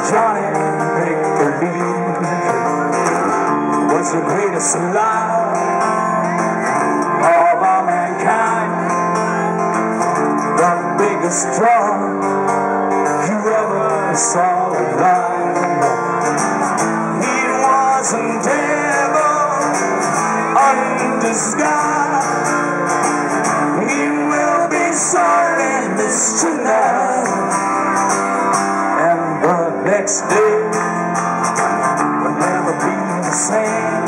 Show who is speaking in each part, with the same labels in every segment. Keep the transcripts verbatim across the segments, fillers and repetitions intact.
Speaker 1: Johnny make-believe was the greatest lie of all mankind, the biggest draw you ever saw alive. He was a devil undisguised. He will be serving this tonight, and the next day will never be the same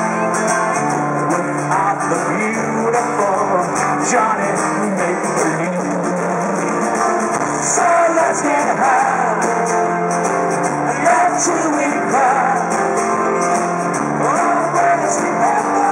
Speaker 1: without the beautiful Johnny make-believe. So let's get high, let you we cry. Oh, let's remember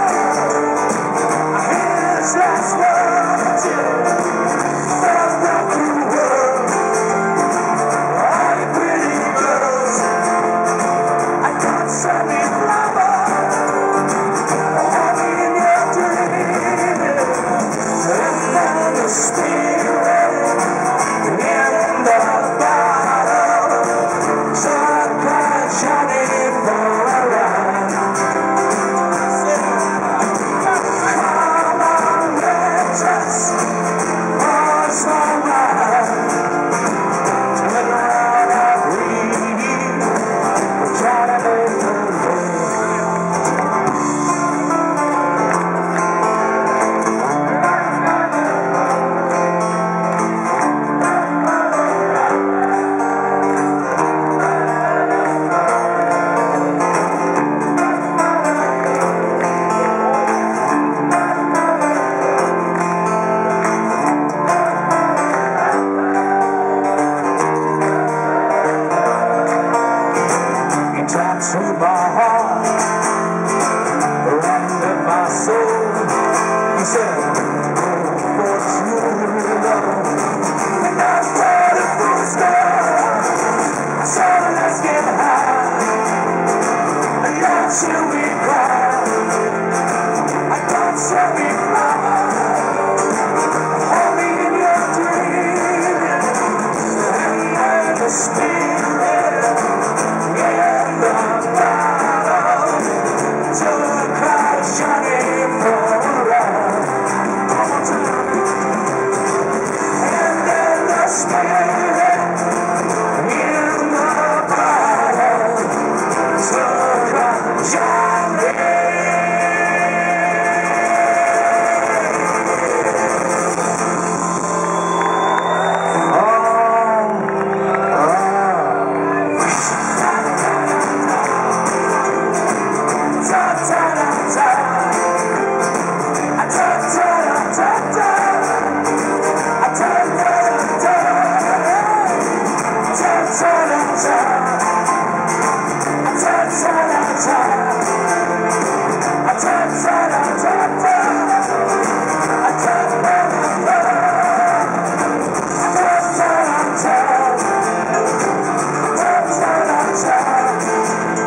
Speaker 1: his last words, yeah. Love the world, all you pretty girls. I got some in flowers, only in your dreaming, and then the spirit in the bottle. So I got Johnny for a ride. Come on, let's just pause a while. Turn around and breathe. Johnny make-believe. He tattooed my heart